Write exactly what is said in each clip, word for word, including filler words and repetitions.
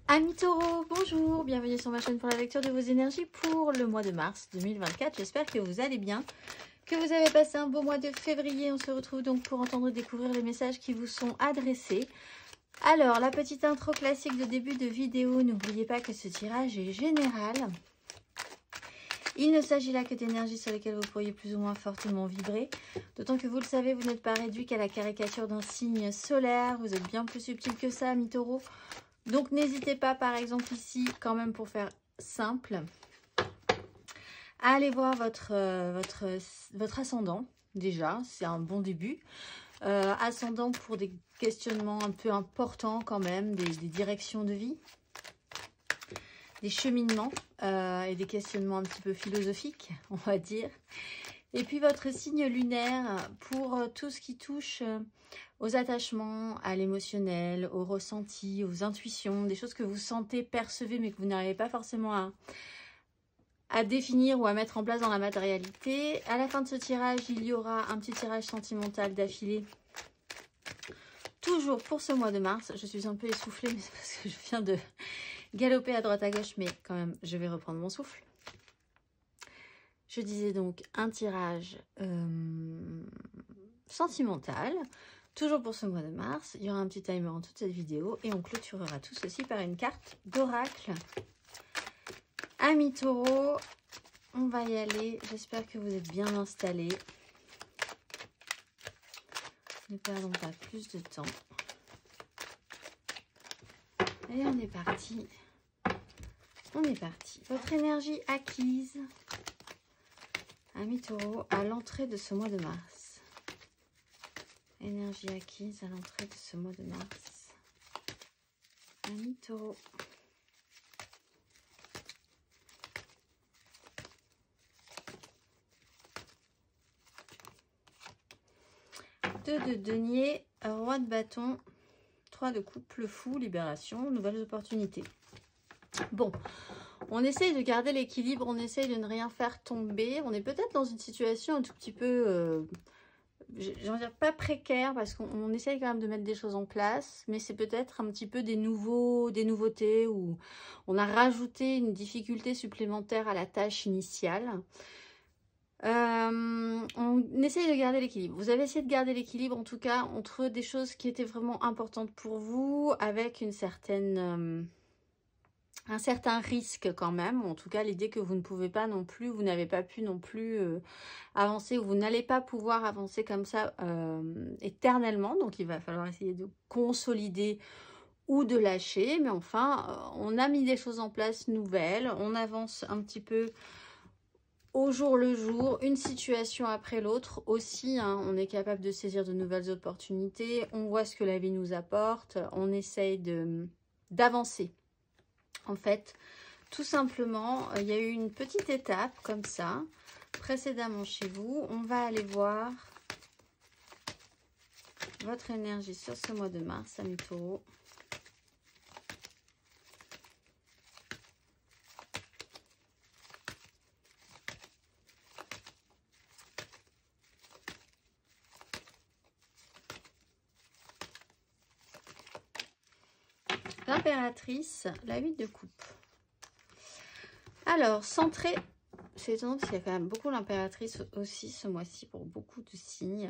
Amis Taureau, bonjour, bienvenue sur ma chaîne pour la lecture de vos énergies pour le mois de mars deux mille vingt-quatre. J'espère que vous allez bien, que vous avez passé un beau mois de février. On se retrouve donc pour entendre et découvrir les messages qui vous sont adressés. Alors, la petite intro classique de début de vidéo, n'oubliez pas que ce tirage est général. Il ne s'agit là que d'énergies sur lesquelles vous pourriez plus ou moins fortement vibrer. D'autant que vous le savez, vous n'êtes pas réduit qu'à la caricature d'un signe solaire. Vous êtes bien plus subtil que ça, amis Taureau. Donc n'hésitez pas, par exemple ici, quand même pour faire simple, à aller voir votre, euh, votre, votre ascendant, déjà, c'est un bon début. Euh, ascendant pour des questionnements un peu importants quand même, des, des directions de vie, des cheminements euh, et des questionnements un petit peu philosophiques, on va dire. Et puis votre signe lunaire pour tout ce qui touche aux attachements, à l'émotionnel, aux ressentis, aux intuitions, des choses que vous sentez, percevez, mais que vous n'arrivez pas forcément à, à définir ou à mettre en place dans la matérialité. À la fin de ce tirage, il y aura un petit tirage sentimental d'affilée. Toujours pour ce mois de mars. Je suis un peu essoufflée, mais c'est parce que je viens de galoper à droite à gauche, mais quand même, je vais reprendre mon souffle. Je disais donc un tirage euh, sentimental, toujours pour ce mois de mars. Il y aura un petit timer en toute cette vidéo et on clôturera tout ceci par une carte d'oracle. Amis Taureau, on va y aller. J'espère que vous êtes bien installés. Ne perdons pas plus de temps. Et on est parti. On est parti. Votre énergie acquise, amis Taureau, à l'entrée de ce mois de mars. Énergie acquise à l'entrée de ce mois de mars. Amis Taureau. deux de denier, roi de bâton, trois de coupe, le fou, libération, nouvelles opportunités. Bon, on essaye de garder l'équilibre, on essaye de ne rien faire tomber. On est peut-être dans une situation un tout petit peu, euh, j'ai envie de dire pas précaire, parce qu'on essaye quand même de mettre des choses en place, mais c'est peut-être un petit peu des, nouveaux, des nouveautés, où on a rajouté une difficulté supplémentaire à la tâche initiale. Euh, on essaye de garder l'équilibre. Vous avez essayé de garder l'équilibre, en tout cas, entre des choses qui étaient vraiment importantes pour vous, avec une certaine... Euh, un certain risque quand même, en tout cas l'idée que vous ne pouvez pas non plus, vous n'avez pas pu non plus euh, avancer, ou vous n'allez pas pouvoir avancer comme ça euh, éternellement, donc il va falloir essayer de consolider ou de lâcher, mais enfin euh, on a mis des choses en place nouvelles, on avance un petit peu au jour le jour, une situation après l'autre aussi, hein, on est capable de saisir de nouvelles opportunités, on voit ce que la vie nous apporte, on essaye de d'avancer. En fait, tout simplement, il y a eu une petite étape comme ça, précédemment chez vous. On va aller voir votre énergie sur ce mois de mars, amis Taureau. L'impératrice, la huit de coupe. Alors, centré, c'est étonnant parce qu'il y a quand même beaucoup l'impératrice aussi ce mois-ci pour beaucoup de signes.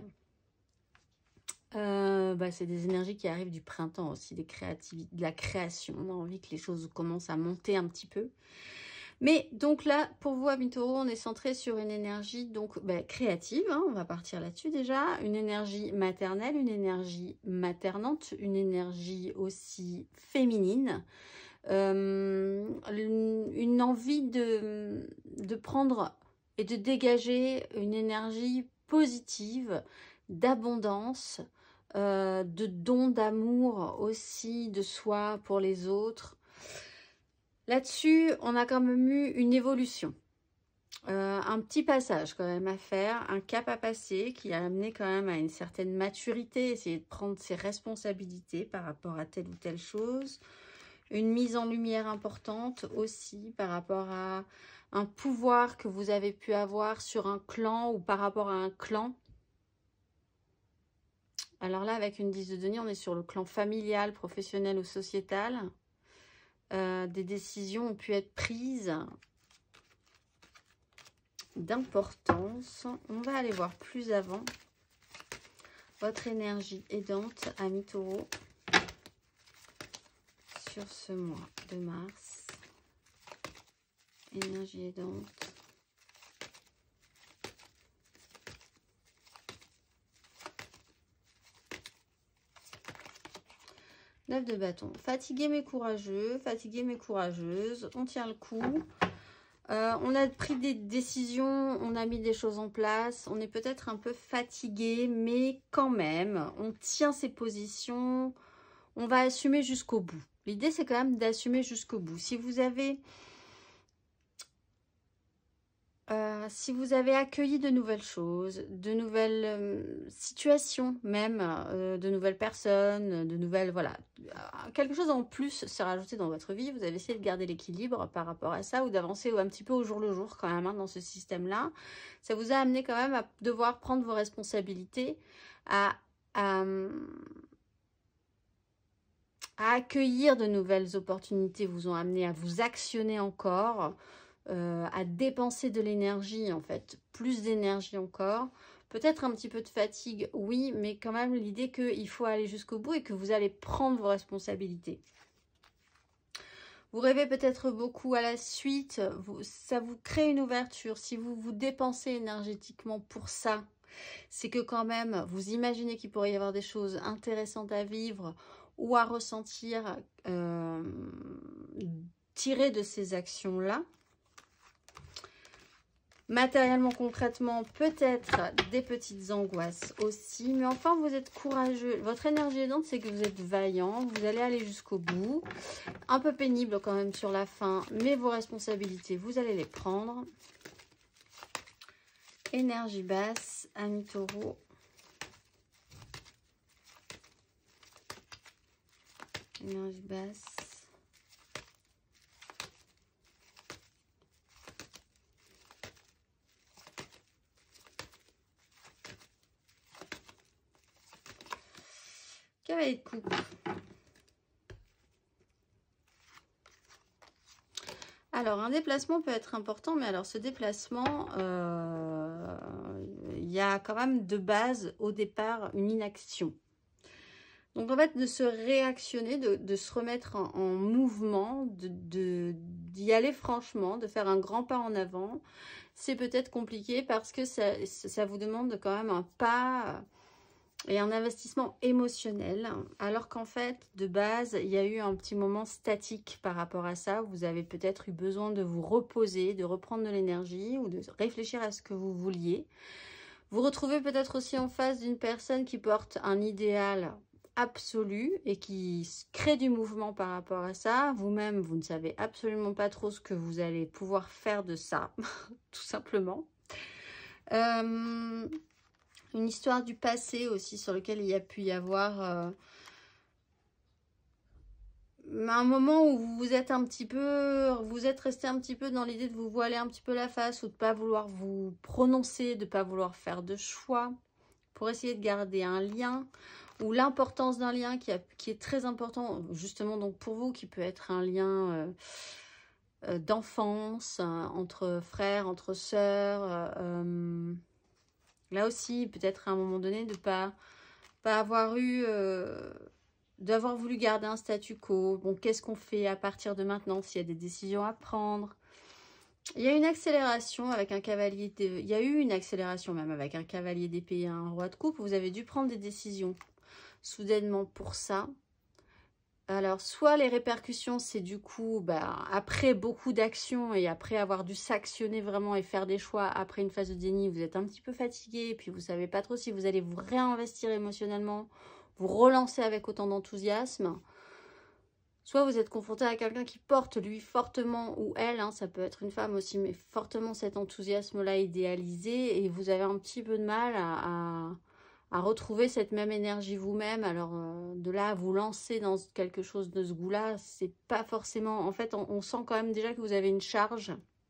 Euh, bah, c'est des énergies qui arrivent du printemps aussi, des créativités, de la création. On a envie que les choses commencent à monter un petit peu. Mais donc là, pour vous, amis Taureau, on est centré sur une énergie donc bah, créative. Hein, on va partir là-dessus déjà. Une énergie maternelle, une énergie maternante, une énergie aussi féminine. Euh, une, une envie de, de prendre et de dégager une énergie positive, d'abondance, euh, de don d'amour aussi, de soi pour les autres. Là-dessus, on a quand même eu une évolution, euh, un petit passage quand même à faire, un cap à passer qui a amené quand même à une certaine maturité, essayer de prendre ses responsabilités par rapport à telle ou telle chose. Une mise en lumière importante aussi par rapport à un pouvoir que vous avez pu avoir sur un clan ou par rapport à un clan. Alors là, avec une dix de denier, on est sur le clan familial, professionnel ou sociétal. Euh, des décisions ont pu être prises d'importance. On va aller voir plus avant votre énergie aidante, amis taureaux, sur ce mois de mars. Énergie aidante. neuf de bâton. Fatigué mais courageux, fatigué mais courageuse. On tient le coup. Euh, on a pris des décisions, on a mis des choses en place. On est peut-être un peu fatigué, mais quand même, on tient ses positions. On va assumer jusqu'au bout. L'idée, c'est quand même d'assumer jusqu'au bout. Si vous avez... Euh, si vous avez accueilli de nouvelles choses, de nouvelles euh, situations même, euh, de nouvelles personnes, de nouvelles, voilà, euh, quelque chose en plus s'est rajouté dans votre vie, vous avez essayé de garder l'équilibre par rapport à ça ou d'avancer un petit peu au jour le jour quand même hein, dans ce système-là. Ça vous a amené quand même à devoir prendre vos responsabilités, à, à, à accueillir de nouvelles opportunités, vous ont amené à vous actionner encore. Euh, à dépenser de l'énergie en fait, plus d'énergie encore, peut-être un petit peu de fatigue, oui, mais quand même l'idée qu'il faut aller jusqu'au bout et que vous allez prendre vos responsabilités. Vous rêvez peut-être beaucoup à la suite, vous, ça vous crée une ouverture, si vous vous dépensez énergétiquement pour ça, c'est que quand même vous imaginez qu'il pourrait y avoir des choses intéressantes à vivre ou à ressentir, euh, tirées de ces actions-là. Matériellement, concrètement, peut-être des petites angoisses aussi. Mais enfin, vous êtes courageux. Votre énergie aidante, c'est que vous êtes vaillant. Vous allez aller jusqu'au bout. Un peu pénible quand même sur la fin. Mais vos responsabilités, vous allez les prendre. Énergie basse, amis taureaux. Énergie basse. Cavalier de coupe. Alors, un déplacement peut être important, mais alors ce déplacement, euh, il y a quand même de base, au départ, une inaction. Donc, en fait, de se réactionner, de, de se remettre en, en mouvement, de, de, d'y aller franchement, de faire un grand pas en avant, c'est peut-être compliqué parce que ça, ça vous demande quand même un pas... et un investissement émotionnel, alors qu'en fait, de base, il y a eu un petit moment statique par rapport à ça. Vous avez peut-être eu besoin de vous reposer, de reprendre de l'énergie ou de réfléchir à ce que vous vouliez. Vous retrouvez peut-être aussi en face d'une personne qui porte un idéal absolu et qui crée du mouvement par rapport à ça. Vous-même, vous ne savez absolument pas trop ce que vous allez pouvoir faire de ça, tout simplement. Euh... Une histoire du passé aussi sur lequel il y a pu y avoir euh, un moment où vous êtes un petit peu, vous êtes resté un petit peu dans l'idée de vous voiler un petit peu la face ou de ne pas vouloir vous prononcer, de ne pas vouloir faire de choix pour essayer de garder un lien ou l'importance d'un lien qui, a, qui est très important justement donc pour vous, qui peut être un lien euh, euh, d'enfance, hein, entre frères, entre sœurs, euh, là aussi, peut-être à un moment donné, de ne pas, pas avoir eu, euh, d'avoir voulu garder un statu quo. Bon, qu'est-ce qu'on fait à partir de maintenant s'il y a des décisions à prendre? Il y a une accélération avec un cavalier, de, il y a eu une accélération même avec un cavalier d'épée et un roi de coupe. Vous avez dû prendre des décisions soudainement pour ça. Alors, soit les répercussions, c'est du coup, bah, après beaucoup d'actions et après avoir dû s'actionner vraiment et faire des choix, après une phase de déni, vous êtes un petit peu fatigué et puis vous ne savez pas trop si vous allez vous réinvestir émotionnellement, vous relancer avec autant d'enthousiasme. Soit vous êtes confronté à quelqu'un qui porte, lui, fortement, ou elle, hein, ça peut être une femme aussi, mais fortement cet enthousiasme-là idéalisé et vous avez un petit peu de mal à... à à retrouver cette même énergie vous-même. Alors euh, de là à vous lancer dans quelque chose de ce goût-là, c'est pas forcément... En fait, on, on sent quand même déjà que vous avez une charge.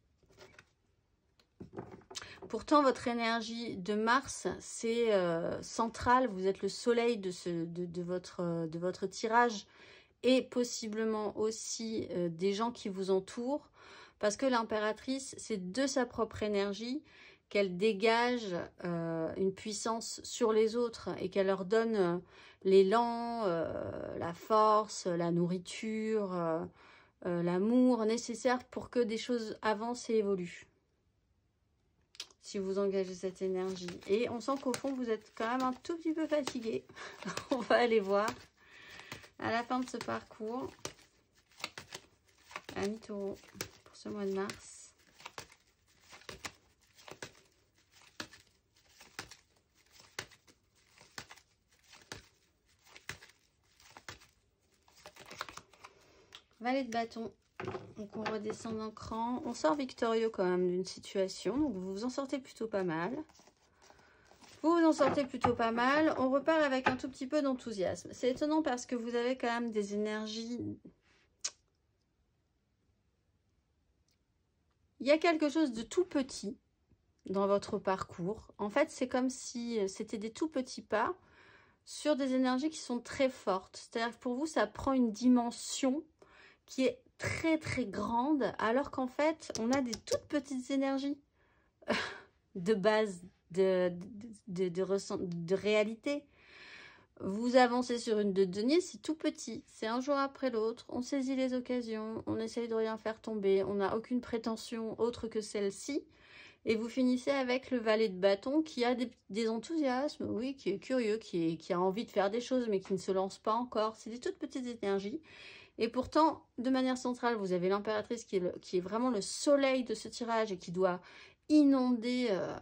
Pourtant, votre énergie de Mars, c'est euh, central. Vous êtes le soleil de, ce, de, de, votre, de votre tirage et possiblement aussi euh, des gens qui vous entourent, parce que l'impératrice, c'est de sa propre énergie qu'elle dégage euh, une puissance sur les autres et qu'elle leur donne euh, l'élan, euh, la force, la nourriture, euh, euh, l'amour nécessaire pour que des choses avancent et évoluent. Si vous engagez cette énergie. Et on sent qu'au fond, vous êtes quand même un tout petit peu fatigué. On va aller voir à la fin de ce parcours. Amis taureaux, pour ce mois de mars. Valet de bâton. Donc on redescend d'un cran. On sort victorieux quand même d'une situation. Donc vous vous en sortez plutôt pas mal. Vous vous en sortez plutôt pas mal. On repart avec un tout petit peu d'enthousiasme. C'est étonnant parce que vous avez quand même des énergies. Il y a quelque chose de tout petit dans votre parcours. En fait, c'est comme si c'était des tout petits pas sur des énergies qui sont très fortes. C'est-à-dire que pour vous, ça prend une dimension qui est très très grande, alors qu'en fait, on a des toutes petites énergies de base, de, de, de, de, de réalité. Vous avancez sur une de denier, c'est tout petit, c'est un jour après l'autre, on saisit les occasions, on essaye de rien faire tomber, on n'a aucune prétention autre que celle-ci, et vous finissez avec le valet de bâton qui a des, des enthousiasmes, oui, qui est curieux, qui, est, qui a envie de faire des choses, mais qui ne se lance pas encore. C'est des toutes petites énergies. Et pourtant, de manière centrale, vous avez l'impératrice qui, qui est vraiment le soleil de ce tirage et qui doit inonder euh,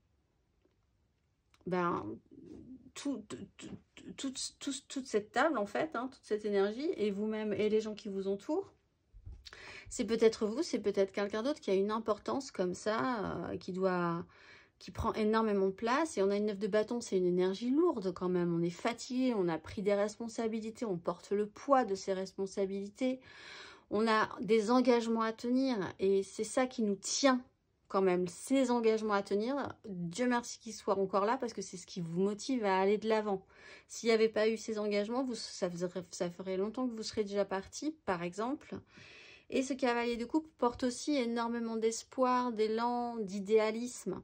ben, tout, tout, tout, tout, tout, toute cette table, en fait, hein, toute cette énergie, et vous-même et les gens qui vous entourent. C'est peut-être vous, c'est peut-être quelqu'un d'autre qui a une importance comme ça, euh, qui doit... qui prend énormément de place. Et on a une neuf de bâton, c'est une énergie lourde quand même. On est fatigué, on a pris des responsabilités, on porte le poids de ces responsabilités. On a des engagements à tenir et c'est ça qui nous tient quand même. Ces engagements à tenir, Dieu merci qu'ils soient encore là parce que c'est ce qui vous motive à aller de l'avant. S'il n'y avait pas eu ces engagements, vous, ça, ferait, ça ferait longtemps que vous serez déjà parti, par exemple. Et ce cavalier de coupe porte aussi énormément d'espoir, d'élan, d'idéalisme.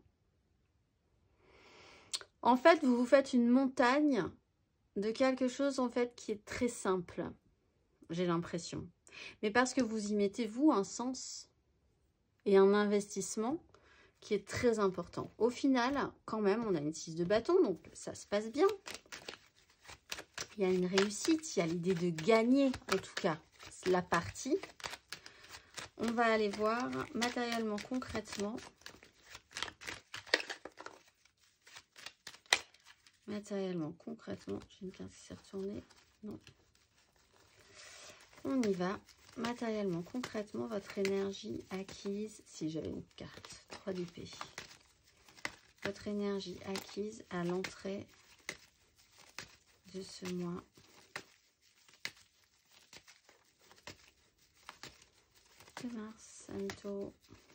En fait, vous vous faites une montagne de quelque chose en fait qui est très simple, j'ai l'impression. Mais parce que vous y mettez, vous, un sens et un investissement qui est très important. Au final, quand même, on a une six de bâton, donc ça se passe bien. Il y a une réussite, il y a l'idée de gagner, en tout cas, la partie. On va aller voir matériellement, concrètement. Matériellement, concrètement, j'ai une carte qui s'est retournée. Non. On y va. Matériellement, concrètement, votre énergie acquise, si j'avais une carte, trois d'épée. Votre énergie acquise à l'entrée de ce mois. De mars, amis taureaux.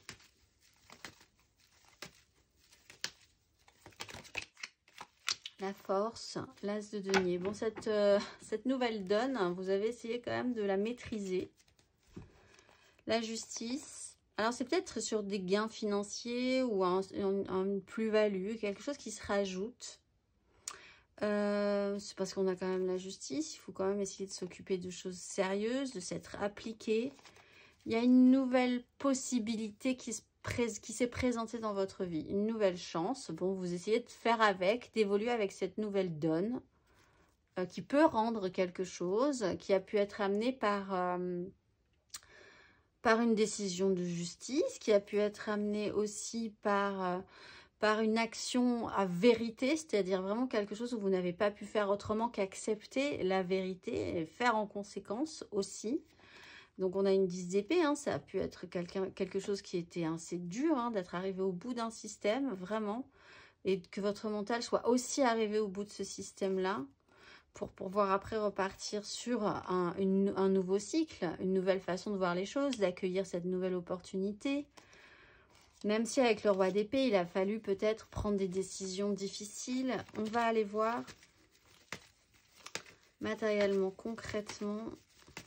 La force, l'as de denier. Bon, cette, euh, cette nouvelle donne, vous avez essayé quand même de la maîtriser. La justice. Alors, c'est peut-être sur des gains financiers ou un, un, une plus-value, quelque chose qui se rajoute. Euh, c'est parce qu'on a quand même la justice. Il faut quand même essayer de s'occuper de choses sérieuses, de s'être appliqué. Il y a une nouvelle possibilité qui se qui s'est présentée dans votre vie, une nouvelle chance. Bon, vous essayez de faire avec, d'évoluer avec cette nouvelle donne euh, qui peut rendre quelque chose, qui a pu être amenée par, euh, par une décision de justice, qui a pu être amenée aussi par, euh, par une action à vérité, c'est-à-dire vraiment quelque chose où vous n'avez pas pu faire autrement qu'accepter la vérité et faire en conséquence aussi. Donc, on a une dix d'épée, hein, ça a pu être quelqu'un, quelque chose qui était assez dur, hein, d'être arrivé au bout d'un système, vraiment, et que votre mental soit aussi arrivé au bout de ce système-là, pour pouvoir après repartir sur un, une, un nouveau cycle, une nouvelle façon de voir les choses, d'accueillir cette nouvelle opportunité. Même si avec le roi d'épée, il a fallu peut-être prendre des décisions difficiles, on va aller voir matériellement, concrètement,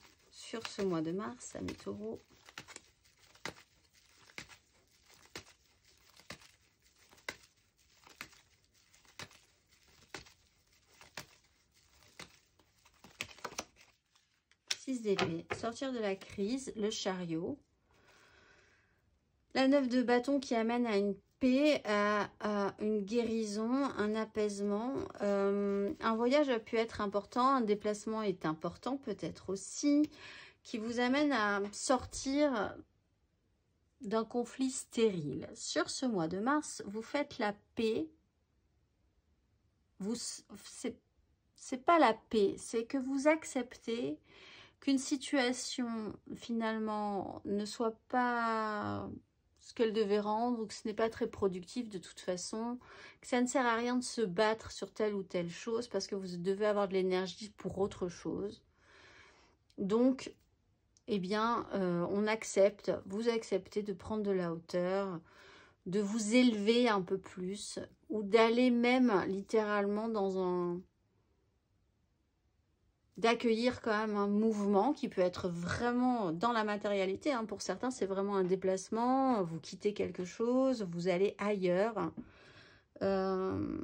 sur ce mois de mars, amis taureaux. six d'épée, sortir de la crise, le chariot. La neuf de bâton qui amène à une paix, à, à une guérison, un apaisement. Euh, un voyage a pu être important, un déplacement est important peut-être aussi, qui vous amène à sortir d'un conflit stérile. Sur ce mois de mars, vous faites la paix. Vous, c'est, c'est pas la paix, c'est que vous acceptez qu'une situation finalement ne soit pas ce qu'elle devait rendre, ou que ce n'est pas très productif de toute façon, que ça ne sert à rien de se battre sur telle ou telle chose parce que vous devez avoir de l'énergie pour autre chose. Donc, eh bien, euh, on accepte, vous acceptez de prendre de la hauteur, de vous élever un peu plus, ou d'aller même littéralement dans un... d'accueillir quand même un mouvement qui peut être vraiment dans la matérialité. Hein. Pour certains, c'est vraiment un déplacement. Vous quittez quelque chose, vous allez ailleurs. Euh,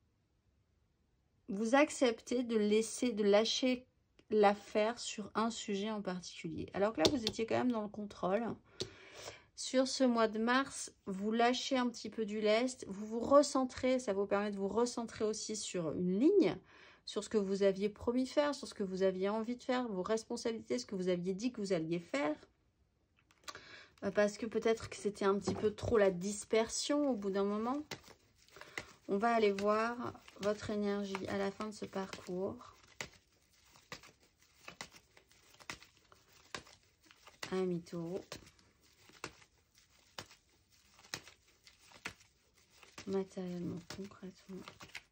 vous acceptez de laisser, de lâcher l'affaire sur un sujet en particulier. Alors que là, vous étiez quand même dans le contrôle. Sur ce mois de mars, vous lâchez un petit peu du lest. Vous vous recentrez, ça vous permet de vous recentrer aussi sur une ligne, sur ce que vous aviez promis de faire, sur ce que vous aviez envie de faire, vos responsabilités, ce que vous aviez dit que vous alliez faire. Parce que peut-être que c'était un petit peu trop la dispersion au bout d'un moment. On va aller voir votre énergie à la fin de ce parcours. Amis taureaux. Matériellement, concrètement.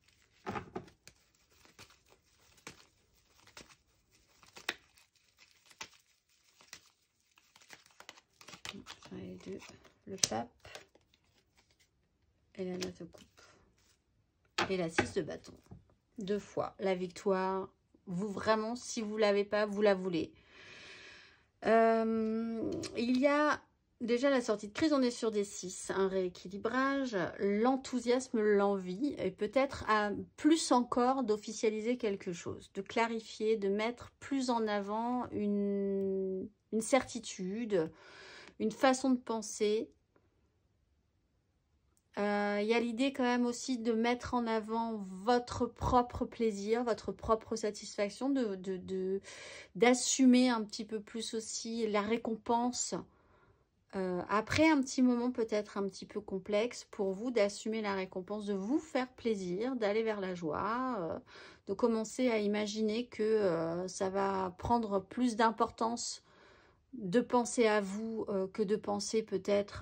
Les deux, le pape et la neuf de coupe et la six de bâton. Deux fois la victoire. Vous vraiment, si vous l'avez pas, vous la voulez. Euh, il y a déjà la sortie de crise. On est sur des six, un rééquilibrage, l'enthousiasme, l'envie et peut-être plus encore d'officialiser quelque chose, de clarifier, de mettre plus en avant une, une certitude, une façon de penser. Euh, il y a l'idée quand même aussi de mettre en avant votre propre plaisir, votre propre satisfaction, de, de, de, d'assumer un petit peu plus aussi la récompense. Euh, après un petit moment peut-être un petit peu complexe pour vous, d'assumer la récompense, de vous faire plaisir, d'aller vers la joie, euh, de commencer à imaginer que euh, ça va prendre plus d'importance de penser à vous euh, que de penser peut-être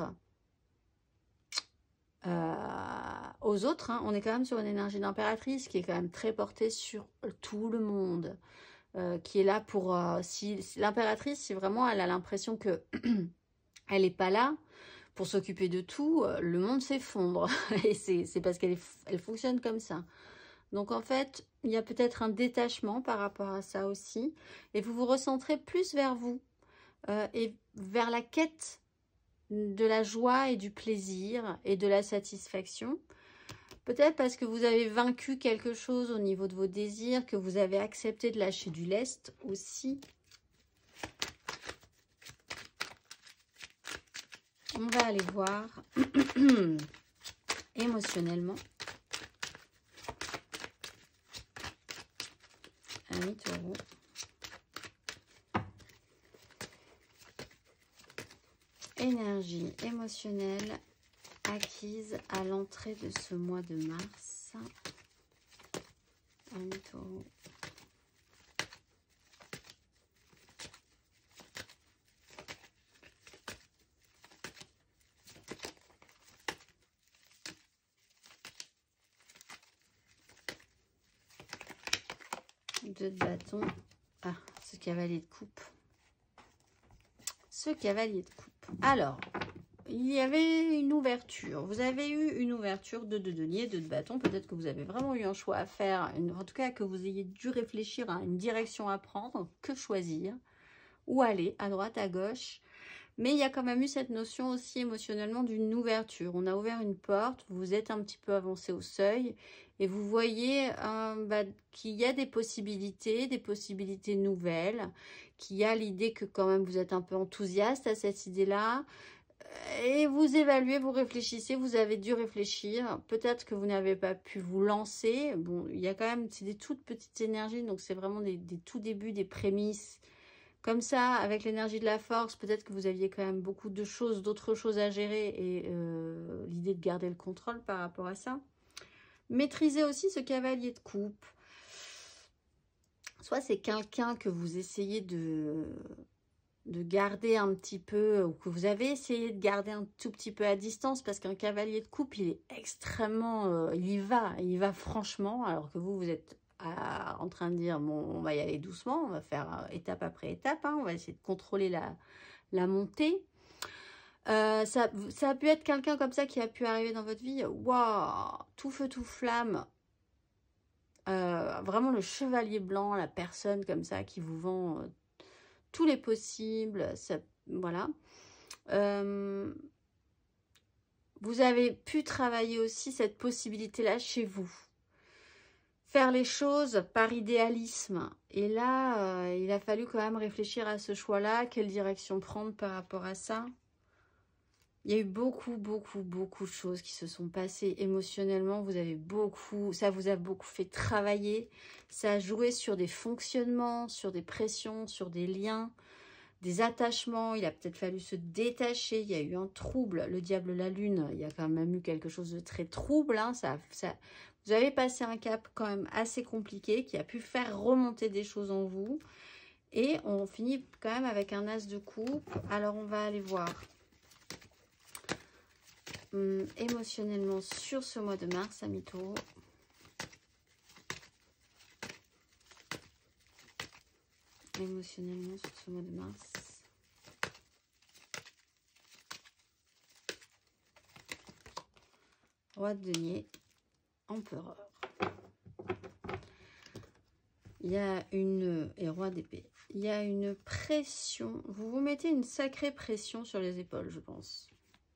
euh, aux autres. Hein. On est quand même sur une énergie d'impératrice qui est quand même très portée sur tout le monde, euh, qui est là pour... Euh, si, si l'impératrice, si vraiment elle a l'impression que elle n'est pas là pour s'occuper de tout, le monde s'effondre. Et c'est parce qu'elle elle fonctionne comme ça. Donc en fait, il y a peut-être un détachement par rapport à ça aussi. Et vous vous recentrez plus vers vous. Euh, et vers la quête de la joie et du plaisir et de la satisfaction. Peut-être parce que vous avez vaincu quelque chose au niveau de vos désirs, que vous avez accepté de lâcher du lest aussi. On va aller voir émotionnellement. Amis taureaux. Énergie émotionnelle acquise à l'entrée de ce mois de mars. Amis taureaux. Deux de bâton. Ah, ce cavalier de coupe. Ce cavalier de coupe. Alors, il y avait une ouverture. Vous avez eu une ouverture de deux deniers, deux de bâton. Peut-être que vous avez vraiment eu un choix à faire. Une, en tout cas, que vous ayez dû réfléchir à une direction à prendre. Que choisir? où aller, à droite, à gauche. Mais il y a quand même eu cette notion aussi émotionnellement d'une ouverture. On a ouvert une porte, vous êtes un petit peu avancé au seuil et vous voyez euh, bah, qu'il y a des possibilités, des possibilités nouvelles, qu'il y a l'idée que quand même vous êtes un peu enthousiaste à cette idée-là. Et vous évaluez, vous réfléchissez, vous avez dû réfléchir. Peut-être que vous n'avez pas pu vous lancer. Bon, il y a quand même, c'est des toutes petites énergies, donc c'est vraiment des, des tout débuts, des prémices. Comme ça, avec l'énergie de la force, peut-être que vous aviez quand même beaucoup de choses, d'autres choses à gérer et euh, l'idée de garder le contrôle par rapport à ça. Maîtrisez aussi ce cavalier de coupe. Soit c'est quelqu'un que vous essayez de, de garder un petit peu, ou que vous avez essayé de garder un tout petit peu à distance, parce qu'un cavalier de coupe, il est extrêmement... Euh, il y va, il y va franchement, alors que vous, vous êtes... À, en train de dire, bon, on va y aller doucement, on va faire étape après étape, hein, on va essayer de contrôler la, la montée. Euh, ça, ça a pu être quelqu'un comme ça qui a pu arriver dans votre vie, waouh, tout feu, tout flamme, euh, vraiment le chevalier blanc, la personne comme ça qui vous vend euh, tous les possibles, ça, voilà. Euh, vous avez pu travailler aussi cette possibilité-là chez vous. Faire les choses par idéalisme. Et là, euh, il a fallu quand même réfléchir à ce choix-là. Quelle direction prendre par rapport à ça? Il y a eu beaucoup, beaucoup, beaucoup de choses qui se sont passées émotionnellement. Vous avez beaucoup, ça vous a beaucoup fait travailler. Ça a joué sur des fonctionnements, sur des pressions, sur des liens, des attachements. Il a peut-être fallu se détacher. Il y a eu un trouble. Le diable, la lune, il y a quand même eu quelque chose de très trouble. Hein. Ça, ça, vous avez passé un cap quand même assez compliqué qui a pu faire remonter des choses en vous. Et on finit quand même avec un as de coupe. Alors, on va aller voir hum, émotionnellement sur ce mois de mars, amis taureaux. Émotionnellement sur ce mois de mars. Roi de denier, empereur. Il y a une... et roi d'épée. Il y a une pression. Vous vous mettez une sacrée pression sur les épaules, je pense.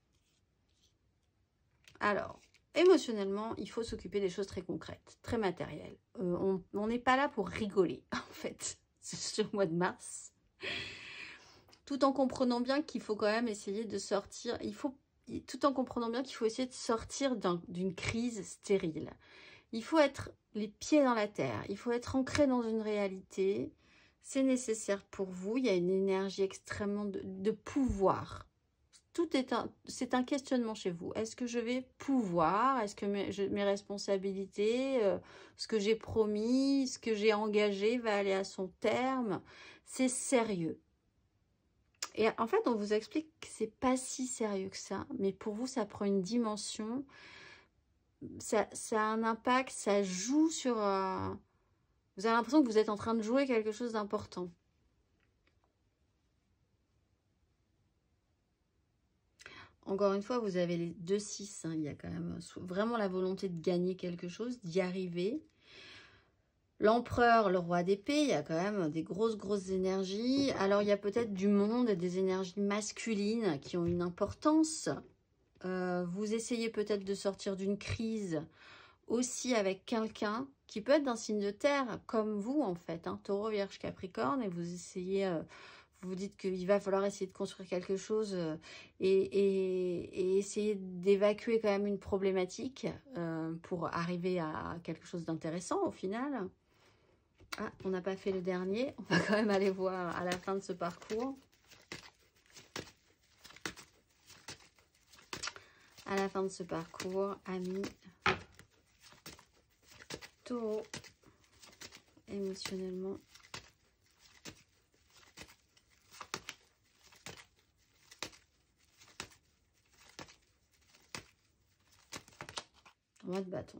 Alors, émotionnellement, il faut s'occuper des choses très concrètes, très matérielles. Euh, on n'est pas là pour rigoler, en fait, ce mois de mars. Tout en comprenant bien qu'il faut quand même essayer de sortir... Il faut, tout en comprenant bien qu'il faut essayer de sortir d'une crise stérile. Il faut être les pieds dans la terre. Il faut être ancré dans une réalité. C'est nécessaire pour vous. Il y a une énergie extrêmement de, de pouvoir. Tout est un, c'est un questionnement chez vous. Est-ce que je vais pouvoir? Est-ce que mes, je, mes responsabilités, euh, ce que j'ai promis, ce que j'ai engagé va aller à son terme? C'est sérieux. Et en fait, on vous explique que c'est pas si sérieux que ça. Mais pour vous, ça prend une dimension... Ça, ça a un impact, ça joue sur... Euh, vous avez l'impression que vous êtes en train de jouer quelque chose d'important. Encore une fois, vous avez les deux six. Hein, il y a quand même vraiment la volonté de gagner quelque chose, d'y arriver. L'empereur, le roi d'épée, il y a quand même des grosses, grosses énergies. Alors, il y a peut-être du monde, des énergies masculines qui ont une importance. Euh, vous essayez peut-être de sortir d'une crise aussi avec quelqu'un qui peut être d'un signe de terre, comme vous en fait, hein, Taureau, Vierge, Capricorne, et vous essayez, euh, vous vous dites qu'il va falloir essayer de construire quelque chose euh, et, et, et essayer d'évacuer quand même une problématique euh, pour arriver à quelque chose d'intéressant au final. Ah, on n'a pas fait le dernier, on va quand même aller voir à la fin de ce parcours. À la fin de ce parcours, amis taureau, émotionnellement. Roi de bâton.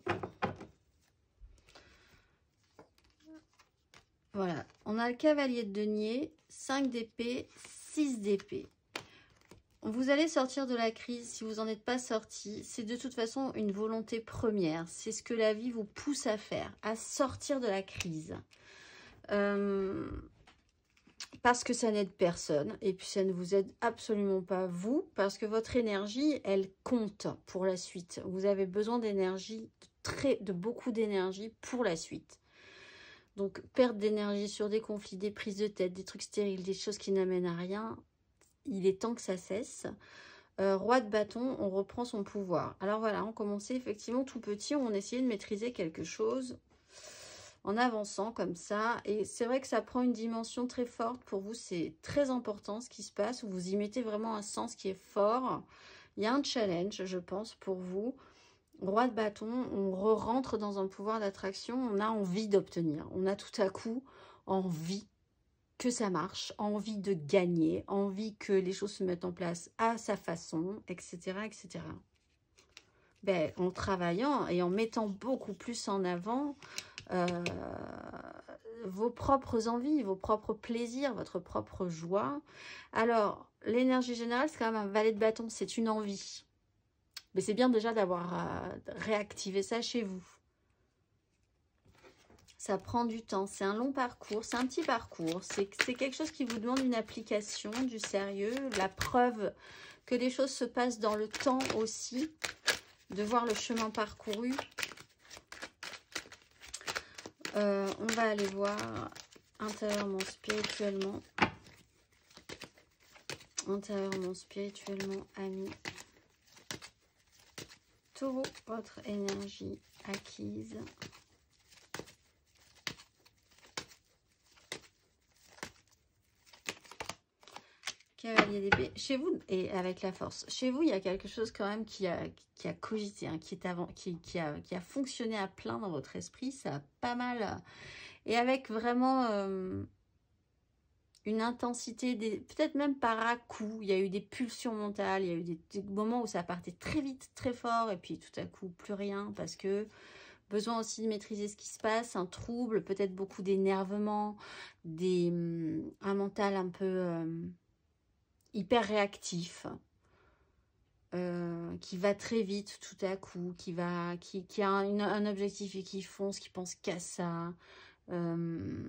Voilà, on a le cavalier de denier, cinq d'épée, six d'épée. Vous allez sortir de la crise si vous n'en êtes pas sorti. C'est de toute façon une volonté première. C'est ce que la vie vous pousse à faire, à sortir de la crise. Euh, parce que ça n'aide personne. Et puis, ça ne vous aide absolument pas, vous, parce que votre énergie, elle compte pour la suite. Vous avez besoin d'énergie, de, très, de beaucoup d'énergie pour la suite. Donc, perte d'énergie sur des conflits, des prises de tête, des trucs stériles, des choses qui n'amènent à rien. Il est temps que ça cesse. Euh, roi de bâton, on reprend son pouvoir. Alors voilà, on commençait effectivement tout petit, on essayait de maîtriser quelque chose en avançant comme ça. Et c'est vrai que ça prend une dimension très forte. Pour vous, c'est très important ce qui se passe. Vous y mettez vraiment un sens qui est fort. Il y a un challenge, je pense, pour vous. Roi de bâton, on re-rentre dans un pouvoir d'attraction. On a envie d'obtenir. On a tout à coup envie que ça marche, envie de gagner, envie que les choses se mettent en place à sa façon, et cetera et cetera. Ben, en travaillant et en mettant beaucoup plus en avant euh, vos propres envies, vos propres plaisirs, votre propre joie. Alors, l'énergie générale, c'est quand même un valet de bâton, c'est une envie. Mais c'est bien déjà d'avoir euh, réactivé ça chez vous. Ça prend du temps, c'est un long parcours, c'est un petit parcours. C'est quelque chose qui vous demande une application, du sérieux, la preuve que les choses se passent dans le temps aussi, de voir le chemin parcouru. Euh, on va aller voir intérieurement, spirituellement. Intérieurement, spirituellement, amis. Taureau, votre énergie acquise. Cavalier d'épée. Chez vous, et avec la force, chez vous, il y a quelque chose quand même qui a, qui a cogité, hein, qui, est avant, qui, qui, a, qui a fonctionné à plein dans votre esprit. Ça a pas mal. Et avec vraiment euh, une intensité, peut-être même par à-coup. Il y a eu des pulsions mentales, il y a eu des, des moments où ça partait très vite, très fort, et puis tout à coup, plus rien, parce que besoin aussi de maîtriser ce qui se passe, un trouble, peut-être beaucoup d'énervement, des, un mental un peu... Euh, hyper réactif, euh, qui va très vite tout à coup, qui, va, qui, qui a un, un objectif et qui fonce, qui pense qu'à ça. Euh,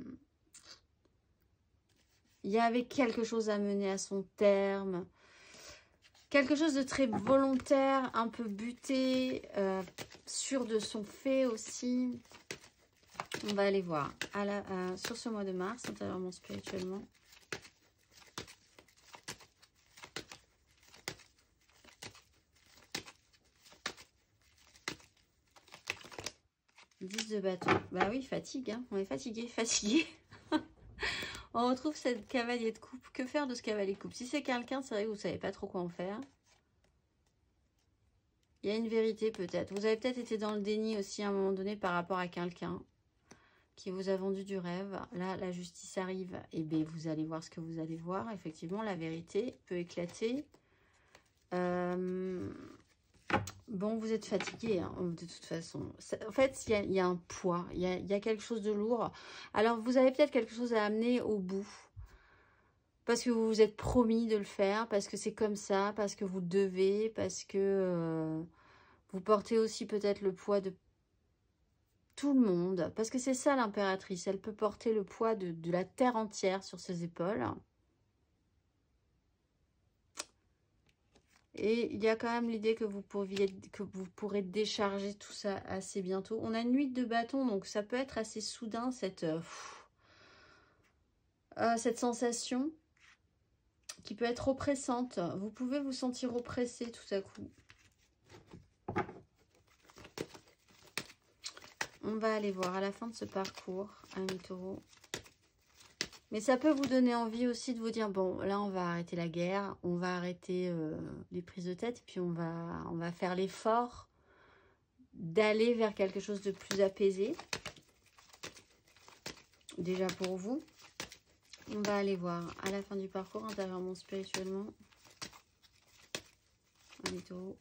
il y avait quelque chose à mener à son terme. Quelque chose de très volontaire, un peu buté, euh, sûr de son fait aussi. On va aller voir à la, à, sur ce mois de mars, intérieurement, spirituellement. dix de bâton. Bah oui, fatigue. Hein. On est fatigué, fatigué. On retrouve cette cavalier de coupe. Que faire de ce cavalier de coupe? Si c'est quelqu'un, c'est vrai que vous ne savez pas trop quoi en faire. Il y a une vérité peut-être. Vous avez peut-être été dans le déni aussi à un moment donné par rapport à quelqu'un qui vous a vendu du rêve. Là, la justice arrive. Et bien, vous allez voir ce que vous allez voir. Effectivement, la vérité peut éclater. Euh... Bon, vous êtes fatigué, hein, de toute façon. En fait, il y, y a un poids, il y a, y a quelque chose de lourd. Alors, vous avez peut-être quelque chose à amener au bout. Parce que vous vous êtes promis de le faire, parce que c'est comme ça, parce que vous devez, parce que euh, vous portez aussi peut-être le poids de tout le monde. Parce que c'est ça l'impératrice, elle peut porter le poids de, de la terre entière sur ses épaules. Et il y a quand même l'idée que vous pourriez, que vous pourrez décharger tout ça assez bientôt. On a une huit de bâton, donc ça peut être assez soudain, cette, euh, euh, cette sensation qui peut être oppressante. Vous pouvez vous sentir oppressé tout à coup. On va aller voir à la fin de ce parcours, amis taureaux. Mais ça peut vous donner envie aussi de vous dire, bon, là, on va arrêter la guerre, on va arrêter euh, les prises de tête, et puis on va, on va faire l'effort d'aller vers quelque chose de plus apaisé. Déjà pour vous. On va aller voir à la fin du parcours, intérieurement, spirituellement. Un taureau.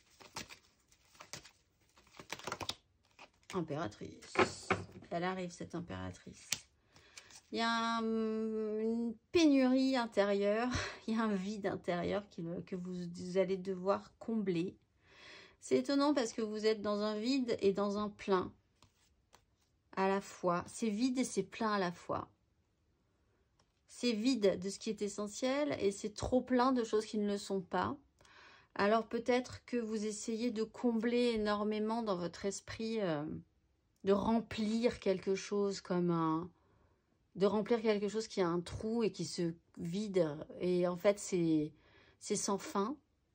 Impératrice. Elle arrive, cette impératrice. Il y a un, une pénurie intérieure, il y a un vide intérieur qui, que vous, vous allez devoir combler. C'est étonnant parce que vous êtes dans un vide et dans un plein à la fois. C'est vide et c'est plein à la fois. c'est vide de ce qui est essentiel et c'est trop plein de choses qui ne le sont pas. Alors peut-être que vous essayez de combler énormément dans votre esprit, euh, de remplir quelque chose comme un... de remplir quelque chose qui a un trou et qui se vide. Et en fait, c'est c'est sans fin.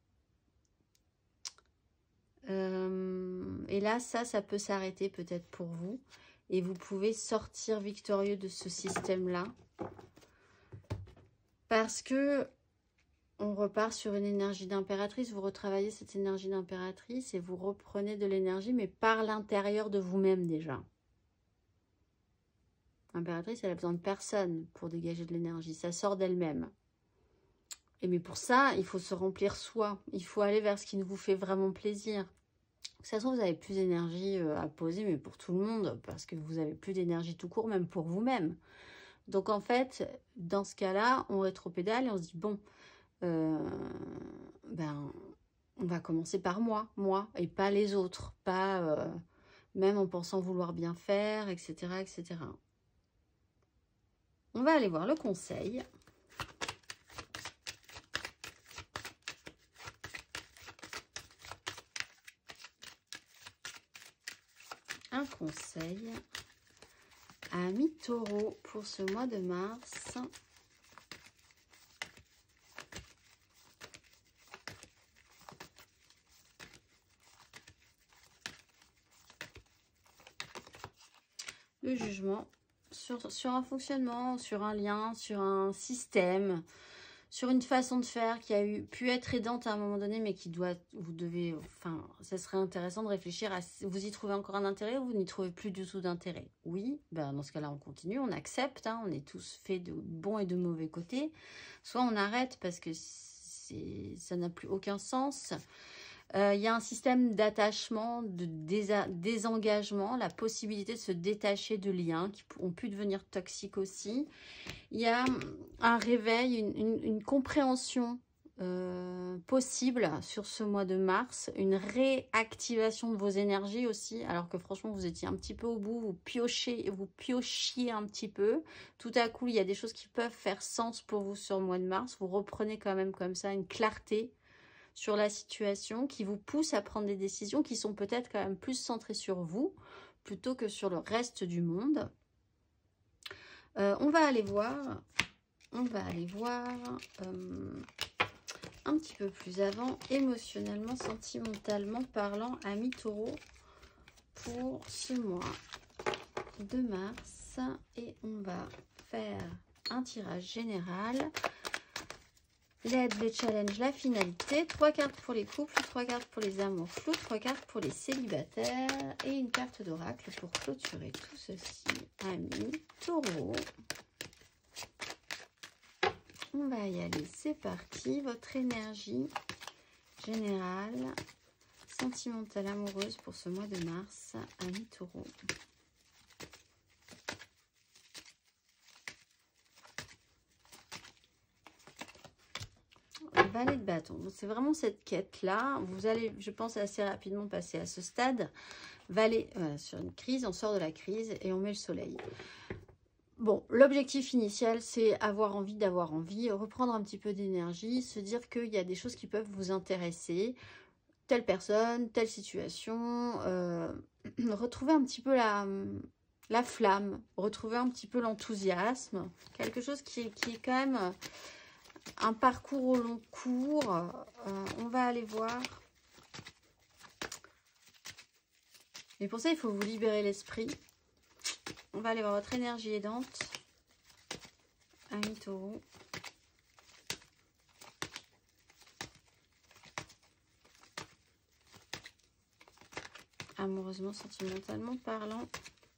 Euh, et là, ça, ça peut s'arrêter peut-être pour vous. Et vous pouvez sortir victorieux de ce système-là. Parce que on repart sur une énergie d'impératrice. Vous retravaillez cette énergie d'impératrice et vous reprenez de l'énergie, mais par l'intérieur de vous-même déjà. L'impératrice, elle a besoin de personne pour dégager de l'énergie. Ça sort d'elle-même. Et mais pour ça, il faut se remplir soi. Il faut aller vers ce qui vous fait vraiment plaisir. De toute façon, vous n'avez plus d'énergie à poser, mais pour tout le monde, parce que vous n'avez plus d'énergie tout court, même pour vous-même. Donc en fait, dans ce cas-là, on rétropédale et on se dit, bon, euh, ben, on va commencer par moi, moi, et pas les autres. Pas euh, même en pensant vouloir bien faire, et cetera, et cetera. On va aller voir le conseil. Un conseil à mi-taureau pour ce mois de mars. Le jugement sur, sur un fonctionnement, sur un lien, sur un système, sur une façon de faire qui a eu, pu être aidante à un moment donné, mais qui doit, vous devez, enfin, ça serait intéressant de réfléchir à, vous y trouvez encore un intérêt ou vous n'y trouvez plus du tout d'intérêt. Oui, ben dans ce cas-là, on continue, on accepte, hein, on est tous faits de bons et de mauvais côtés. Soit on arrête parce que ça n'a plus aucun sens. Il euh, y a un système d'attachement, de désengagement, la possibilité de se détacher de liens qui ont pu devenir toxiques aussi. Il y a un réveil, une, une, une compréhension euh, possible sur ce mois de mars, une réactivation de vos énergies aussi, alors que franchement vous étiez un petit peu au bout, vous piochez, vous piochiez un petit peu. Tout à coup, il y a des choses qui peuvent faire sens pour vous sur le mois de mars. Vous reprenez quand même comme ça une clarté sur la situation qui vous pousse à prendre des décisions qui sont peut-être quand même plus centrées sur vous plutôt que sur le reste du monde. Euh, on va aller voir, on va aller voir euh, un petit peu plus avant, émotionnellement, sentimentalement parlant, à mi-taureau pour ce mois de mars. Et on va faire un tirage général. L'aide, le challenge, la finalité. Trois cartes pour les couples, trois cartes pour les amours flous, trois cartes pour les célibataires et une carte d'oracle pour clôturer tout ceci. Amis, taureau. On va y aller, c'est parti. Votre énergie générale, sentimentale, amoureuse pour ce mois de mars. Amis, taureau. Valet de bâton. C'est vraiment cette quête-là. Vous allez, je pense, assez rapidement passer à ce stade. Valet, voilà, sur une crise, on sort de la crise et on met le soleil. Bon, l'objectif initial, c'est avoir envie d'avoir envie, reprendre un petit peu d'énergie, se dire qu'il y a des choses qui peuvent vous intéresser. Telle personne, telle situation. Euh, retrouver un petit peu la, la flamme, retrouver un petit peu l'enthousiasme. Quelque chose qui, qui est quand même... un parcours au long cours, euh, on va aller voir. Mais pour ça, il faut vous libérer l'esprit. On va aller voir votre énergie aidante. Amis taureau. Amoureusement, sentimentalement parlant.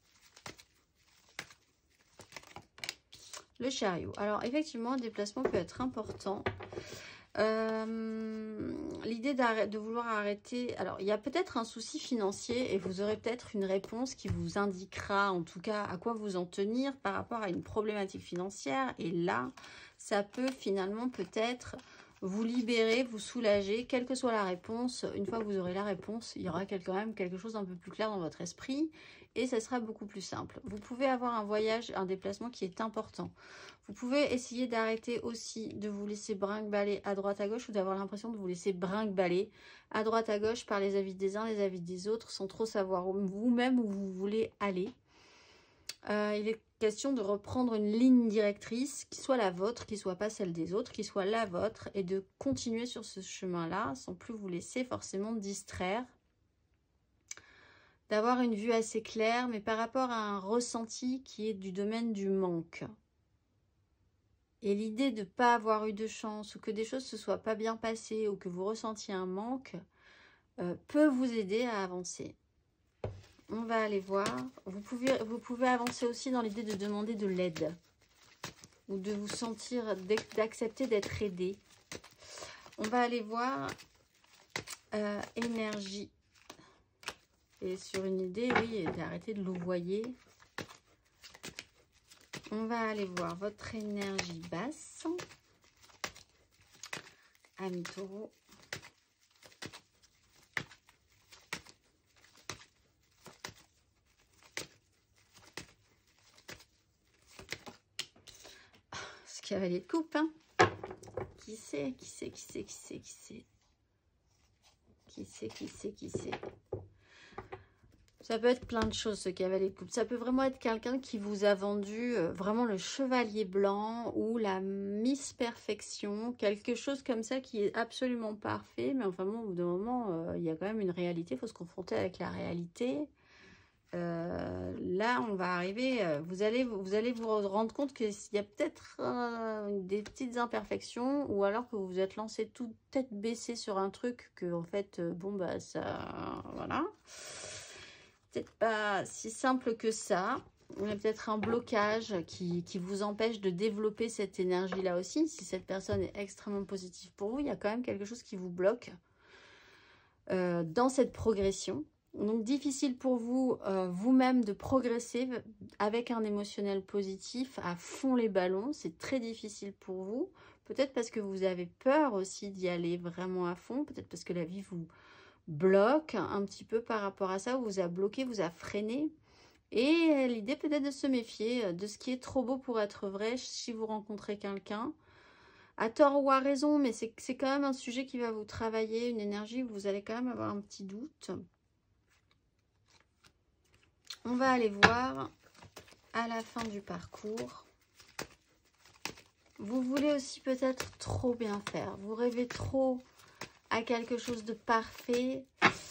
Le chariot. Alors, effectivement, un déplacement peut être important. Euh, L'idée de vouloir arrêter... Alors, il y a peut-être un souci financier et vous aurez peut-être une réponse qui vous indiquera, en tout cas, à quoi vous en tenir par rapport à une problématique financière. Et là, ça peut finalement peut-être vous libérer, vous soulager, quelle que soit la réponse. Une fois que vous aurez la réponse, il y aura quand même quelque chose d'un peu plus clair dans votre esprit. et ça sera beaucoup plus simple. Vous pouvez avoir un voyage, un déplacement qui est important. Vous pouvez essayer d'arrêter aussi de vous laisser brinque-baller à droite à gauche ou d'avoir l'impression de vous laisser brinque-baller à droite à gauche par les avis des uns, les avis des autres, sans trop savoir vous-même où vous voulez aller. Euh, il est question de reprendre une ligne directrice qui soit la vôtre, qui ne soit pas celle des autres, qui soit la vôtre, et de continuer sur ce chemin-là sans plus vous laisser forcément distraire. D'avoir une vue assez claire, mais par rapport à un ressenti qui est du domaine du manque. Et l'idée de ne pas avoir eu de chance ou que des choses ne se soient pas bien passées ou que vous ressentiez un manque euh, peut vous aider à avancer. On va aller voir. Vous pouvez, vous pouvez avancer aussi dans l'idée de demander de l'aide ou de vous sentir, d'accepter d'être aidé. On va aller voir euh, énergie. Et sur une idée, oui, d'arrêter de louvoyer. On va aller voir votre énergie basse. Amis taureau. Ce cavalier de coupe, hein. Qui c'est, qui c'est, qui c'est, qui c'est, qui c'est Qui c'est, qui c'est, qui c'est Ça peut être plein de choses, ce cavalier de coupe. Ça peut vraiment être quelqu'un qui vous a vendu euh, vraiment le chevalier blanc ou la Miss Perfection. Quelque chose comme ça qui est absolument parfait. Mais enfin bon, au bout d'un moment, euh, il y a quand même une réalité. Il faut se confronter avec la réalité. Euh, là, on va arriver... Euh, vous, allez, vous allez vous rendre compte qu'il y a peut-être euh, des petites imperfections. Ou alors que vous vous êtes lancé toute tête baissée sur un truc que, en fait, euh, bon, bah ça... Voilà. Peut-être pas si simple que ça. Il y a peut-être un blocage qui, qui vous empêche de développer cette énergie-là aussi. Si cette personne est extrêmement positive pour vous, il y a quand même quelque chose qui vous bloque euh, dans cette progression. Donc, difficile pour vous, euh, vous-même, de progresser avec un émotionnel positif à fond les ballons. C'est très difficile pour vous. Peut-être parce que vous avez peur aussi d'y aller vraiment à fond. Peut-être parce que la vie vous... bloque un petit peu par rapport à ça, vous a bloqué, vous a freiné. Et l'idée peut-être de se méfier de ce qui est trop beau pour être vrai si vous rencontrez quelqu'un. À tort ou à raison, mais c'est quand même un sujet qui va vous travailler, une énergie où vous allez quand même avoir un petit doute. On va aller voir à la fin du parcours. Vous voulez aussi peut-être trop bien faire. Vous rêvez trop à quelque chose de parfait.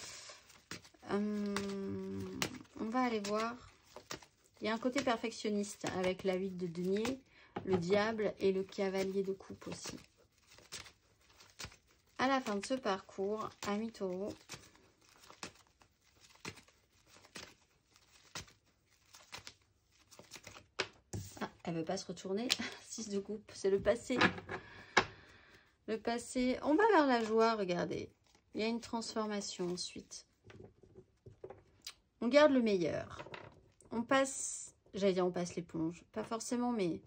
Hum, on va aller voir. Il y a un côté perfectionniste avec la huit de denier, le diable et le cavalier de coupe aussi. À la fin de ce parcours, amis taureau, ah, elle ne veut pas se retourner. six de coupe, c'est le passé. Le passé, on va vers la joie, regardez. Il y a une transformation ensuite. On garde le meilleur. On passe, j'allais dire on passe l'éponge. Pas forcément, mais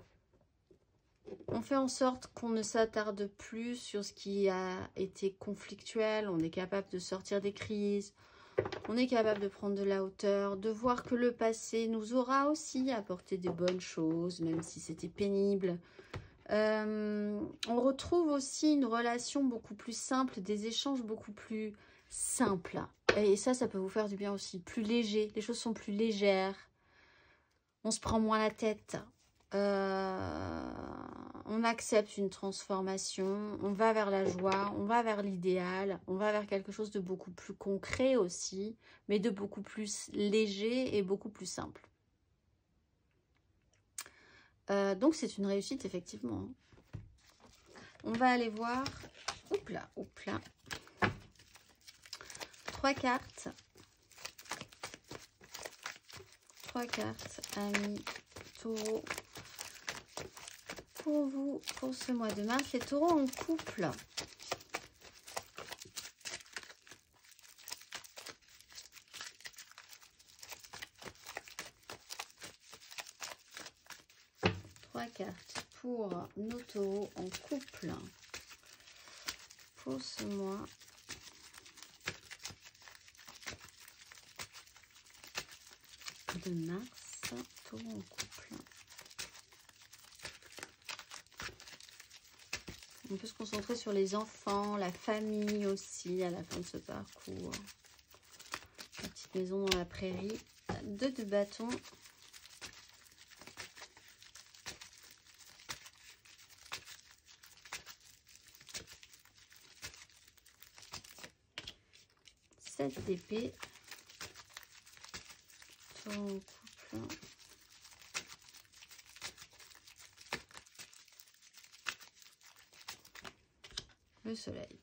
on fait en sorte qu'on ne s'attarde plus sur ce qui a été conflictuel. On est capable de sortir des crises. On est capable de prendre de la hauteur, de voir que le passé nous aura aussi apporté des bonnes choses, même si c'était pénible. Euh, on retrouve aussi une relation beaucoup plus simple, des échanges beaucoup plus simples. Et ça, ça peut vous faire du bien aussi. Plus léger, les choses sont plus légères. On se prend moins la tête. Euh, on accepte une transformation. On va vers la joie, on va vers l'idéal. On va vers quelque chose de beaucoup plus concret aussi, mais de beaucoup plus léger et beaucoup plus simple. Euh, donc c'est une réussite effectivement. On va aller voir. Oups là, oups là. Trois cartes. Trois cartes, amis taureaux. Pour vous, pour ce mois de mars, les taureaux en couple. Trois cartes pour nos taureaux en couple pour ce mois. de mars, taureau en couple. On peut se concentrer sur les enfants, la famille aussi à la fin de ce parcours. La petite maison dans la prairie. Deux de bâton. Sept d'épée. Taureau en couple. Le soleil.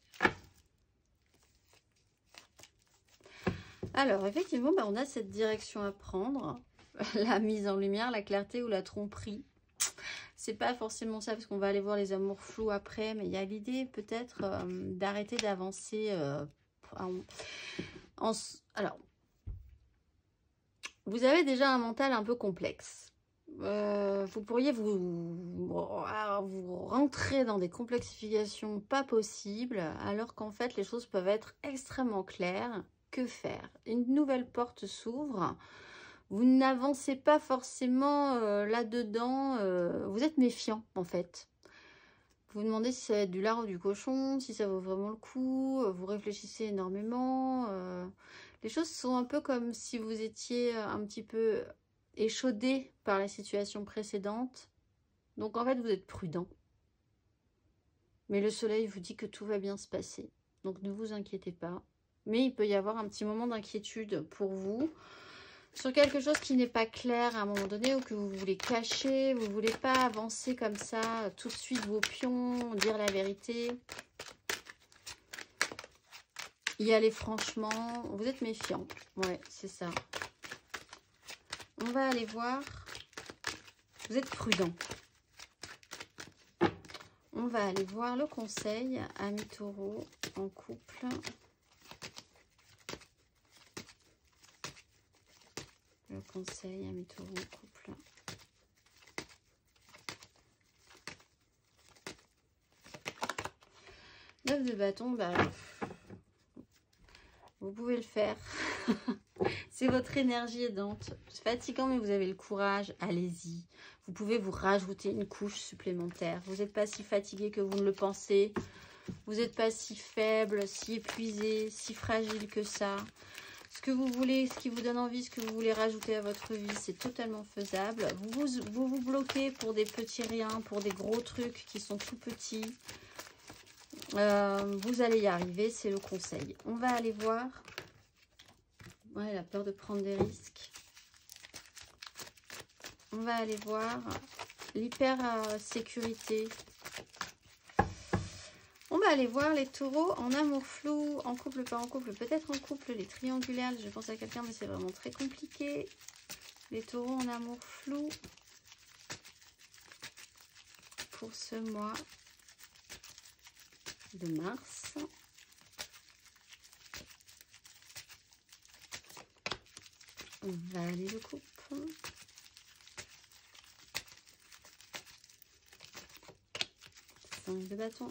Alors, effectivement, bah, on a cette direction à prendre. La mise en lumière, la clarté ou la tromperie. C'est pas forcément ça, parce qu'on va aller voir les amours flous après, mais il y a l'idée peut-être euh, d'arrêter d'avancer. Euh, en, en, alors, vous avez déjà un mental un peu complexe. Euh, vous pourriez vous, vous rentrer dans des complexifications pas possibles, alors qu'en fait les choses peuvent être extrêmement claires. Que faire? Une nouvelle porte s'ouvre, vous n'avancez pas forcément euh, là-dedans, euh, vous êtes méfiant en fait. Vous vous demandez si ça va être du lard ou du cochon, si ça vaut vraiment le coup, vous réfléchissez énormément. Euh, les choses sont un peu comme si vous étiez un petit peu échaudé par la situation précédente. Donc en fait vous êtes prudent. Mais le soleil vous dit que tout va bien se passer. Donc ne vous inquiétez pas. Mais il peut y avoir un petit moment d'inquiétude pour vous. Sur quelque chose qui n'est pas clair à un moment donné ou que vous voulez cacher. Vous ne voulez pas avancer comme ça tout de suite vos pions, dire la vérité. Y aller franchement. Vous êtes méfiant. Ouais, c'est ça. On va aller voir. Vous êtes prudent. On va aller voir le conseil, amis taureau en couple. Le conseil, amis taureau en couple. Neuf de bâton, bah, vous pouvez le faire. C'est votre énergie aidante. C'est fatigant, mais vous avez le courage. Allez-y. Vous pouvez vous rajouter une couche supplémentaire. Vous n'êtes pas si fatigué que vous ne le pensez. Vous n'êtes pas si faible, si épuisé, si fragile que ça. Ce que vous voulez, ce qui vous donne envie, ce que vous voulez rajouter à votre vie, c'est totalement faisable. Vous vous, vous vous bloquez pour des petits riens, pour des gros trucs qui sont tout petits. Euh, vous allez y arriver, c'est le conseil. On va aller voir. Ouais, la peur de prendre des risques. On va aller voir l'hyper-sécurité. On va aller voir les taureaux en amour flou, en couple, pas en couple, peut-être en couple, les triangulaires. Je pense à quelqu'un, mais c'est vraiment très compliqué. Les taureaux en amour flou pour ce mois de mars. On va aller le couple. cinq de bâton.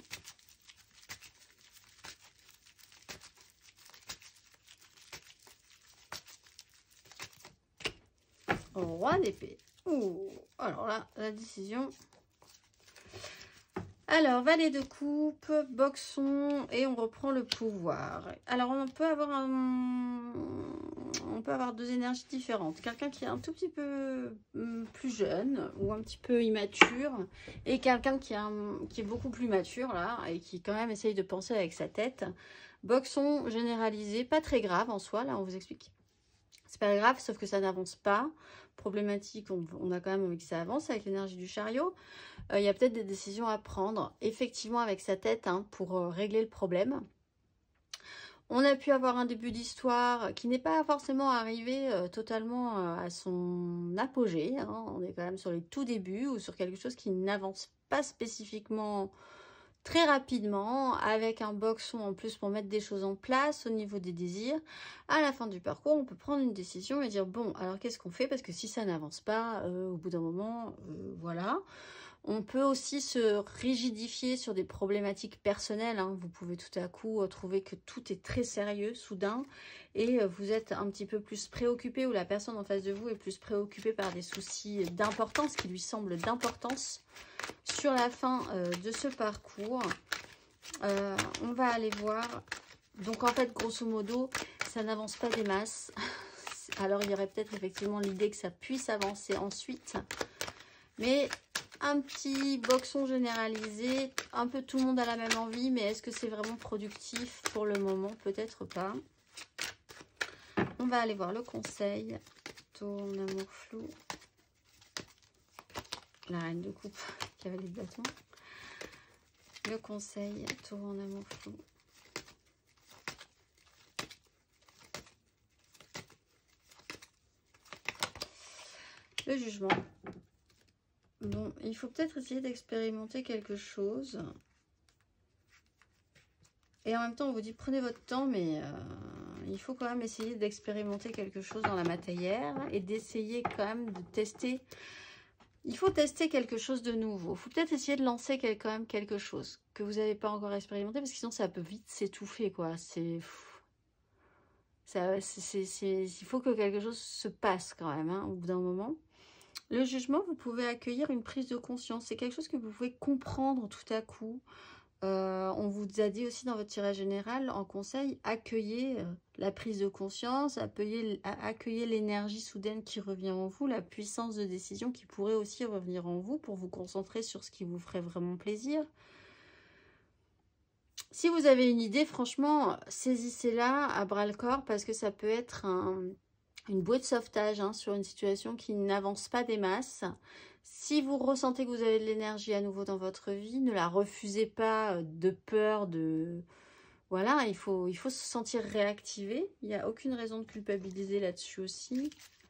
Roi d'épée. Ouh, alors là, la décision. Alors, valet de coupe, boxon, et on reprend le pouvoir. Alors, on peut avoir un... on peut avoir deux énergies différentes. Quelqu'un qui est un tout petit peu plus jeune ou un petit peu immature, et quelqu'un qui, qui est beaucoup plus mature, là, et qui quand même essaye de penser avec sa tête. Boxon généralisé, pas très grave en soi, là, on vous explique. C'est pas grave, sauf que ça n'avance pas. Problématique, on, on a quand même envie que ça avance avec l'énergie du chariot. Euh, il y a peut-être des décisions à prendre, effectivement, avec sa tête, hein, pour euh, régler le problème. On a pu avoir un début d'histoire qui n'est pas forcément arrivé euh, totalement euh, à son apogée. Hein. On est quand même sur les tout débuts ou sur quelque chose qui n'avance pas spécifiquement très rapidement, avec un boxon en plus pour mettre des choses en place au niveau des désirs. À la fin du parcours, on peut prendre une décision et dire bon, alors qu'est-ce qu'on fait? Parce que si ça n'avance pas, euh, au bout d'un moment, euh, voilà. On peut aussi se rigidifier sur des problématiques personnelles. Hein. Vous pouvez tout à coup trouver que tout est très sérieux, soudain, et vous êtes un petit peu plus préoccupé, ou la personne en face de vous est plus préoccupée par des soucis d'importance, qui lui semblent d'importance sur la fin euh, de ce parcours. Euh, on va aller voir. Donc en fait, grosso modo, ça n'avance pas des masses. Alors il y aurait peut-être effectivement l'idée que ça puisse avancer ensuite. Mais un petit boxon généralisé, un peu tout le monde a la même envie, mais est-ce que c'est vraiment productif pour le moment? Peut-être pas. On va aller voir le conseil. Tourne, amour flou. La reine de coupe, cavalier de bâton. Le conseil, tourne, amour flou. Le jugement. Bon, il faut peut-être essayer d'expérimenter quelque chose. Et en même temps, on vous dit, prenez votre temps, mais euh, il faut quand même essayer d'expérimenter quelque chose dans la matière et d'essayer quand même de tester. Il faut tester quelque chose de nouveau. Il faut peut-être essayer de lancer quand même quelque chose que vous n'avez pas encore expérimenté, parce que sinon, ça peut vite s'étouffer, quoi. C'est... Ça, c'est, c'est, il faut que quelque chose se passe quand même, hein, au bout d'un moment. Le jugement, vous pouvez accueillir une prise de conscience. C'est quelque chose que vous pouvez comprendre tout à coup. Euh, on vous a dit aussi dans votre tirage général, en conseil, accueillez euh, la prise de conscience, accueillez, accueillez l'énergie soudaine qui revient en vous, la puissance de décision qui pourrait aussi revenir en vous pour vous concentrer sur ce qui vous ferait vraiment plaisir. Si vous avez une idée, franchement, saisissez-la à bras-le-corps, parce que ça peut être un... une bouée de sauvetage hein, sur une situation qui n'avance pas des masses. Si vous ressentez que vous avez de l'énergie à nouveau dans votre vie, ne la refusez pas de peur, de... Voilà, il faut, il faut se sentir réactivé. Il n'y a aucune raison de culpabiliser là-dessus aussi.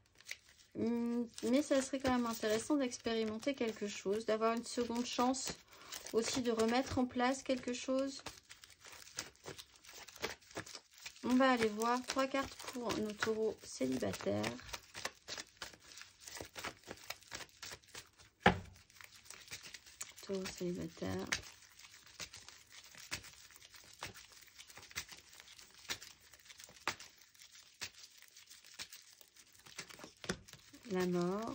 Mais ça serait quand même intéressant d'expérimenter quelque chose, d'avoir une seconde chance aussi de remettre en place quelque chose. On va aller voir trois cartes pour nos taureaux célibataires. Taureaux célibataires. La mort.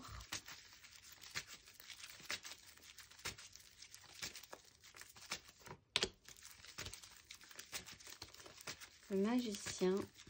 Le magicien.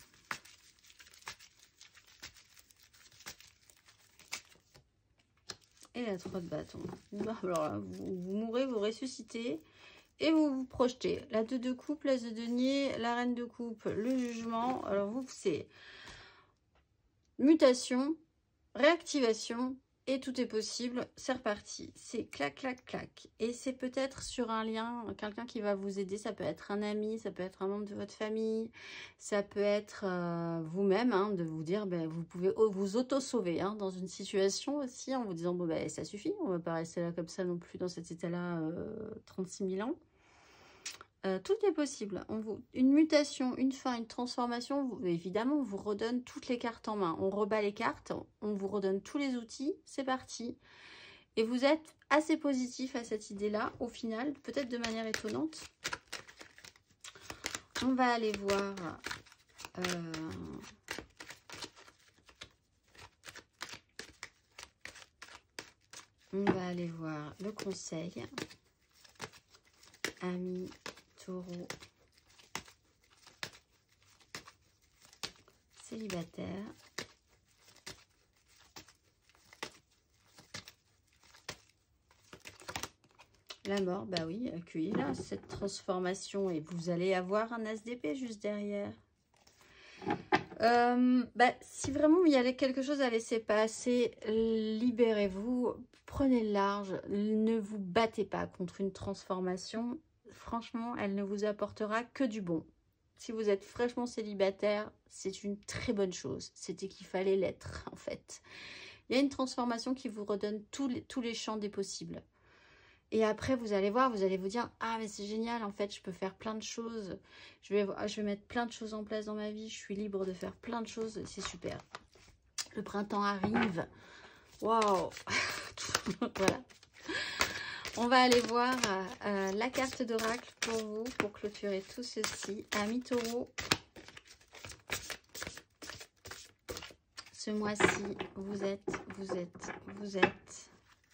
Et la trois de bâton. Alors là, vous, vous mourrez, vous ressuscitez et vous vous projetez. La deux de coupe, l'as de denier, la reine de coupe, le jugement. Alors vous, c'est mutation, réactivation et tout est possible. C'est reparti. C'est clac, clac, clac. Et c'est peut-être sur un lien, quelqu'un qui va vous aider. Ça peut être un ami, ça peut être un membre de votre famille. Ça peut être euh, vous-même, hein, de vous dire, ben, vous pouvez vous auto-sauver hein, dans une situation aussi, en vous disant, bon, ben, ça suffit. On ne va pas rester là comme ça non plus dans cet état-là euh, trente-six mille ans. Euh, tout est possible. On vous, une mutation, une fin, une transformation, vous, évidemment, on vous redonne toutes les cartes en main. On rebat les cartes, on vous redonne tous les outils, c'est parti. Et vous êtes assez positif à cette idée-là, au final, peut-être de manière étonnante. On va aller voir... Euh, on va aller voir le conseil. Amis... Taureau célibataire. La mort, bah oui, accueillez-la, cette transformation, et vous allez avoir un as d'épée juste derrière. Euh, bah, si vraiment il y a quelque chose à laisser passer, libérez-vous, prenez le large, ne vous battez pas contre une transformation. Franchement, elle ne vous apportera que du bon. Si vous êtes fraîchement célibataire, c'est une très bonne chose. C'était qu'il fallait l'être, en fait. Il y a une transformation qui vous redonne tous les, tous les champs des possibles. Et après, vous allez voir, vous allez vous dire, ah, mais c'est génial, en fait, je peux faire plein de choses. Je vais, je vais mettre plein de choses en place dans ma vie. Je suis libre de faire plein de choses. C'est super. Le printemps arrive. Waouh. Voilà. On va aller voir euh, la carte d'oracle pour vous, pour clôturer tout ceci. Amis taureaux, ce mois-ci, vous êtes, vous êtes, vous êtes.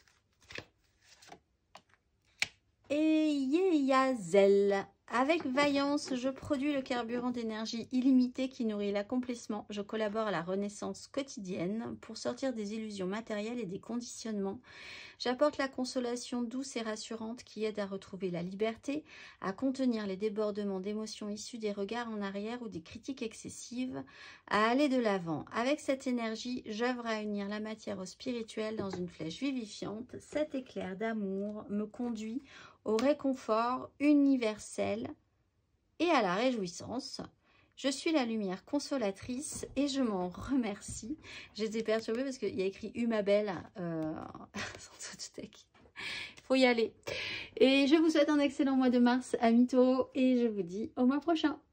Et Yeyazel. Avec vaillance, je produis le carburant d'énergie illimité qui nourrit l'accomplissement. Je collabore à la renaissance quotidienne pour sortir des illusions matérielles et des conditionnements. J'apporte la consolation douce et rassurante qui aide à retrouver la liberté, à contenir les débordements d'émotions issus des regards en arrière ou des critiques excessives, à aller de l'avant. Avec cette énergie, j'œuvre à unir la matière au spirituel dans une flèche vivifiante. Cet éclair d'amour me conduit au réconfort universel et à la réjouissance. Je suis la lumière consolatrice et je m'en remercie. J'étais perturbée parce qu'il y a écrit « Humabel euh, » Il faut y aller. Et je vous souhaite un excellent mois de mars, amis taureaux, et je vous dis au mois prochain.